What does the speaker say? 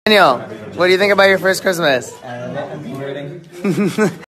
Daniel, what do you think about your first Christmas? I'm converting.